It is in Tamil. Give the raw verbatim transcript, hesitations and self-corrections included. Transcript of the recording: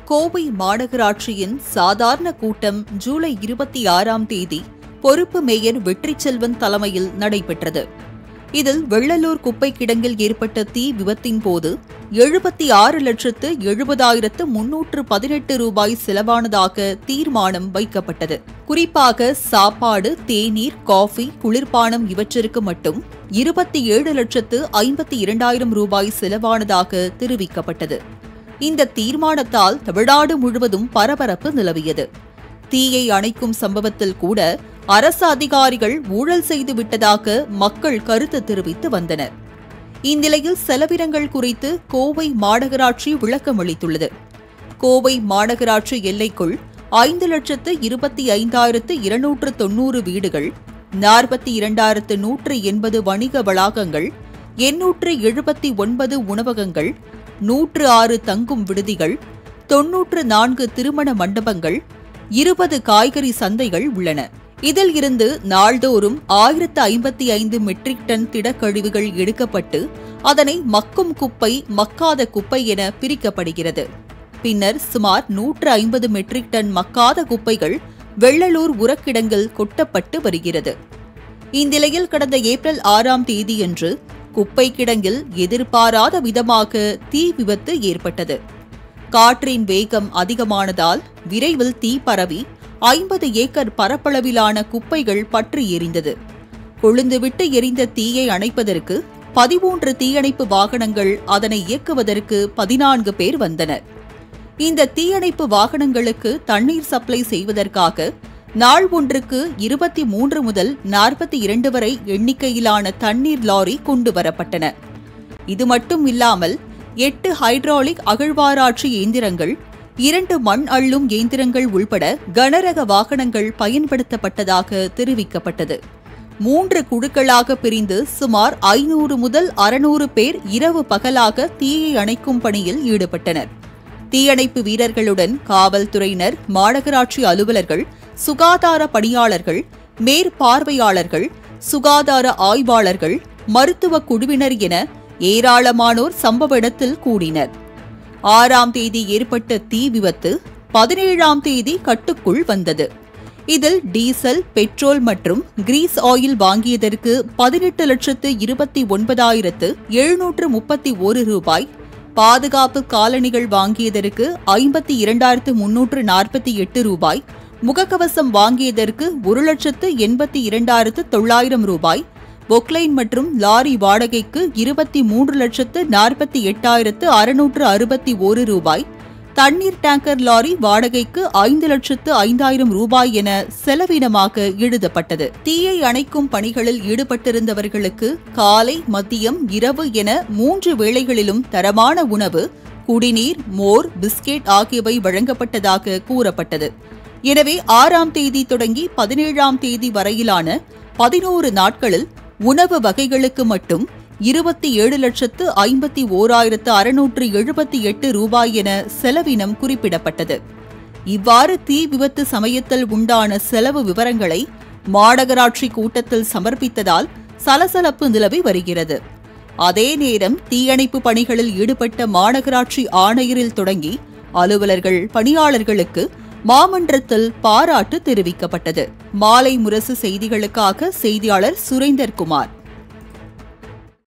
கோவை மாநகராட்சியின் சாதாரண கூட்டம் ஜூலை இருபத்தி ஆறாம் தேதி பொறுப்பு மேயர் வெற்றிச்செல்வன் தலைமையில் நடைபெற்றது. இதில் வெள்ளலூர் குப்பை கிடங்கில் ஏற்பட்ட தீ விபத்தின் போது எழுபத்தி ஆறு லட்சத்து எழுபதாயிரத்து முன்னூற்று பதினெட்டு ரூபாய் செலவானதாக தீர்மானம் வைக்கப்பட்டது. குறிப்பாக சாப்பாடு, தேநீர், காஃபி, குளிர்பானம் இவற்றிற்கு மட்டும் இருபத்தி ஏழு லட்சத்து ஐம்பத்தி இரண்டாயிரம் ரூபாய் செலவானதாக தெரிவிக்கப்பட்டது. இந்த தீர்மானத்தால் தமிழ்நாடு முழுவதும் பரபரப்பு நிலவியது. தீயை அணைக்கும் சம்பவத்தில் கூட அரசு அதிகாரிகள் ஊழல் செய்து விட்டதாக மக்கள் கருத்து தெரிவித்து வந்தனர். இந்நிலையில் செலவினங்கள் குறித்து கோவை மாநகராட்சி விளக்கம் அளித்துள்ளது. கோவை மாநகராட்சி எல்லைக்குள் ஐந்து லட்சத்து இருபத்தி ஐந்தாயிரத்து இருநூற்று தொன்னூறு வீடுகள், நாற்பத்தி இரண்டாயிரத்து நூற்று எண்பது வணிக வளாகங்கள், எண்ணூற்று எழுபத்தி ஒன்பது உணவகங்கள், நூற்று ஆறு தங்கும் விடுதிகள், தொன்னூற்று நான்கு திருமண மண்டபங்கள், இருபது காய்கறி சந்தைகள் உள்ளன. இதில் இருந்து நாள்தோறும் ஆயிரத்து ஐம்பத்தி ஐந்து மெட்ரிக் டன் திடக்கழிவுகள் எடுக்கப்பட்டு அதனை மக்கும் குப்பை, மக்காத குப்பை என பிரிக்கப்படுகிறது. பின்னர் சுமார் நூற்று ஐம்பது மெட்ரிக் டன் மக்காத குப்பைகள் வெள்ளலூர் உரக்கிடங்கில் கொட்டப்பட்டு வருகிறது. இந்நிலையில் கடந்த ஏப்ரல் ஆறாம் தேதியன்று குப்பை கிடங்கில் எதிர்பாராத விதமாக தீ விபத்து ஏற்பட்டது. காற்றின் வேகம் அதிகமானதால் விரைவில் தீ பரவி ஐம்பது ஏக்கர் பரப்பளவிலான குப்பைகள் பற்றி எரிந்தது. கொழுந்துவிட்டு எரிந்த தீயை அணைப்பதற்கு பதிமூன்று தீயணைப்பு வாகனங்கள், அதனை இயக்குவதற்கு பதினான்கு பேர் வந்தனர். இந்த தீயணைப்பு வாகனங்களுக்கு தண்ணீர் சப்ளை செய்வதற்காக நாள் ஒன்றுக்கு இருபத்தி மூன்று முதல் நாற்பத்தி இரண்டு வரை எண்ணிக்கையிலான தண்ணீர் லாரி கொண்டு வரப்பட்டன. இது மட்டும் இல்லாமல் எட்டு ஹைட்ராலிக் அகழ்வாராய்ச்சி இயந்திரங்கள், இரண்டு மண் அள்ளும் இயந்திரங்கள் உள்பட கனரக வாகனங்கள் பயன்படுத்தப்பட்டதாக தெரிவிக்கப்பட்டது. மூன்று குழுக்களாக பிரிந்து சுமார் ஐநூறு முதல் அறுநூறு பேர் இரவு பகலாக தீயை அணைக்கும் பணியில் ஈடுபட்டனர். தீயணைப்பு வீரர்களுடன் காவல்துறையினர், மாநகராட்சி அலுவலர்கள், சுகாதார பணியாளர்கள், மேற்பார்வையாளர்கள், சுகாதார ஆய்வாளர்கள், மருத்துவ குழுவினர் என ஏராளமானோர் சம்பவ இடத்தில் கூடினர். ஆறாம் தேதி ஏற்பட்ட தீ விபத்து பதினேழாம் தேதி கட்டுக்குள் வந்தது. இதில் டீசல், பெட்ரோல் மற்றும் கிரீஸ் ஆயில் வாங்கியதற்கு பதினெட்டு லட்சத்து இருபத்தி ஒன்பதாயிரத்து எழுநூற்று முப்பத்தி ஒரு ரூபாய், பாதுகாப்பு காலணிகள் வாங்கியதற்கு ஐம்பத்தி இரண்டாயிரத்து முன்னூற்று நாற்பத்தி எட்டு ரூபாய், முகக்கவசம் வாங்கியதற்கு ஒரு லட்சத்து எண்பத்தி இரண்டாயிரத்து தொள்ளாயிரம் ரூபாய், பொக்லைன் மற்றும் லாரி வாடகைக்கு இருபத்தி மூன்று லட்சத்து நாற்பத்தி எட்டாயிரத்து அறுநூற்று அறுபத்தி ஒரு ரூபாய், தண்ணீர் டேங்கர் லாரி வாடகைக்கு ஐந்து லட்சத்து ஐந்தாயிரம் ரூபாய் என செலவினமாக எழுதப்பட்டது. தீயை அணைக்கும் பணிகளில் ஈடுபட்டிருந்தவர்களுக்கு காலை, மதியம், இரவு என மூன்று வேளைகளிலும் தரமான உணவு, குடிநீர், மோர், பிஸ்கெட் ஆகியவை வழங்கப்பட்டதாக கூறப்பட்டது. எனவே ஆறாம் தேதி தொடங்கி பதினேழாம் தேதி வரையிலான பதினோரு நாட்களில் உணவு வகைகளுக்கு மட்டும் இருபத்தி ஏழு லட்சத்து ஐம்பத்தி ஓராயிரத்து அறுநூற்று எழுபத்தி எட்டு ரூபாய் என செலவினம் குறிப்பிடப்பட்டது. இவ்வாறு தீ விபத்து சமயத்தில் உண்டான செலவு விவரங்களை மாநகராட்சி கூட்டத்தில் சமர்ப்பித்ததால் சலசலப்பு நிலவி வருகிறது. அதே நேரம் தீயணைப்பு பணிகளில் ஈடுபட்ட மாநகராட்சி ஆணையரில் தொடங்கி அலுவலர்கள், பணியாளர்களுக்கு மாமன்றத்தில் பாராட்டு தெரிவிக்கப்பட்டது. மாலை முரசு செய்திகளுக்காக செய்தியாளர் சுரேந்தர் குமார்.